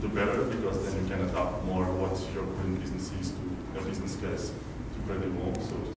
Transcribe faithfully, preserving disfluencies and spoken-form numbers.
the better, because then you can adapt more what your current business is to a business case to create more. So